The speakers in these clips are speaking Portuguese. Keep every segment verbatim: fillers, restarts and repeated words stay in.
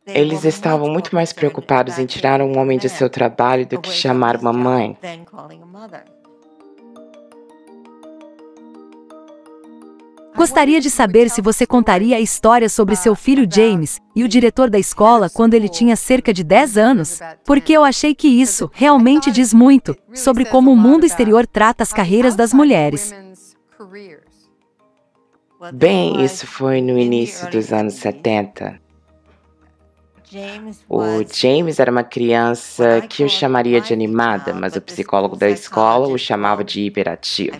Eles estavam muito mais preocupados em tirar um homem de seu trabalho do que chamar uma mãe. Gostaria de saber se você contaria a história sobre seu filho James e o diretor da escola quando ele tinha cerca de dez anos, porque eu achei que isso realmente diz muito sobre como o mundo exterior trata as carreiras das mulheres. Bem, isso foi no início dos anos setenta. O James era uma criança que eu chamaria de animada, mas o psicólogo da escola o chamava de hiperativo.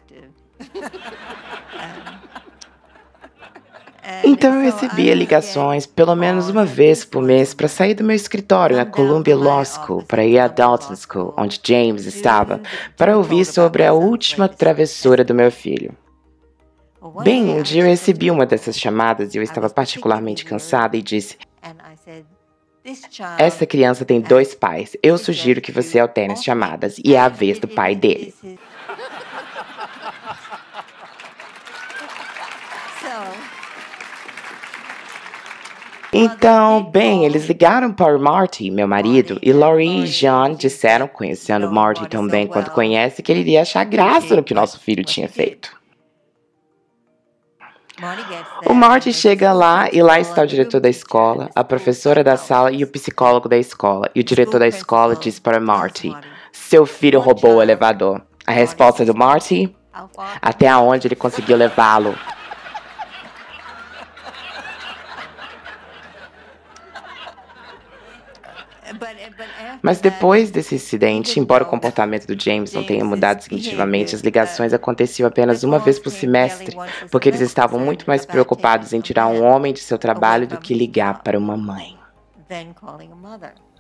Então eu recebia ligações pelo menos uma vez por mês para sair do meu escritório na Columbia Law School para ir à Dalton School, onde James estava, para ouvir sobre a última travessura do meu filho. Bem, um dia eu recebi uma dessas chamadas e eu estava particularmente cansada e disse: "Essa criança tem dois pais. Eu sugiro que você alterne as chamadas e é a vez do pai dele." Então, bem, eles ligaram para o Marty, meu marido, e Laurie e John disseram, conhecendo Marty tão bem quanto conhece, que ele iria achar graça no que nosso filho tinha feito. O Marty chega lá e lá está o diretor da escola, a professora da sala e o psicólogo da escola. E o diretor da escola diz para Marty: "Seu filho roubou o elevador." A resposta do Marty: "Até onde ele conseguiu levá-lo?" Mas depois desse incidente, embora o comportamento do James não tenha mudado significativamente, as ligações aconteciam apenas uma vez por semestre, porque eles estavam muito mais preocupados em tirar um homem de seu trabalho do que ligar para uma mãe.